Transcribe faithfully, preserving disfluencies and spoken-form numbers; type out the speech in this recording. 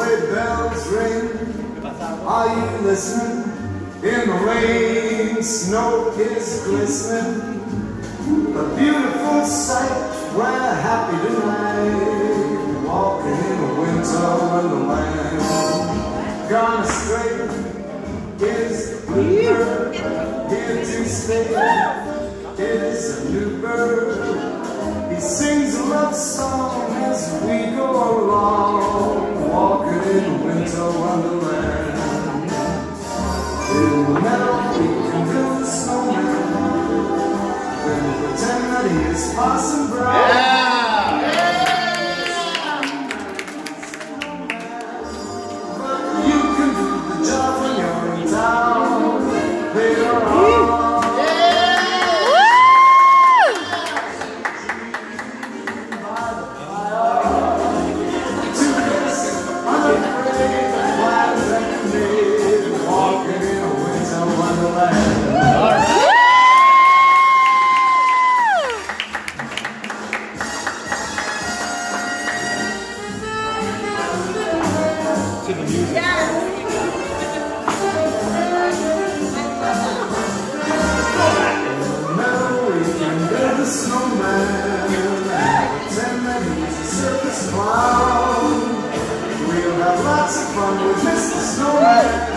sleigh bells ring. Are you listening? In the rain, snow is glistening. A beautiful sight, we're happy tonight, walking in a winter wonderland. Gone astray is the bluebird, here to stay is a new bird. He sings a love song as we go along, walking in a winter wonderland. In the meadow we can build a snowman, then we'll pretend that he is Parson Brown. Yeah. But you can do the job when you're in town. Later on, by the fire, to this unafraid plans that you made, walking in a winter wonderland. To the music. Yeah. Now we can build a snowman, pretend that he's a circus clown. We'll have lots of fun with Mister Snowman.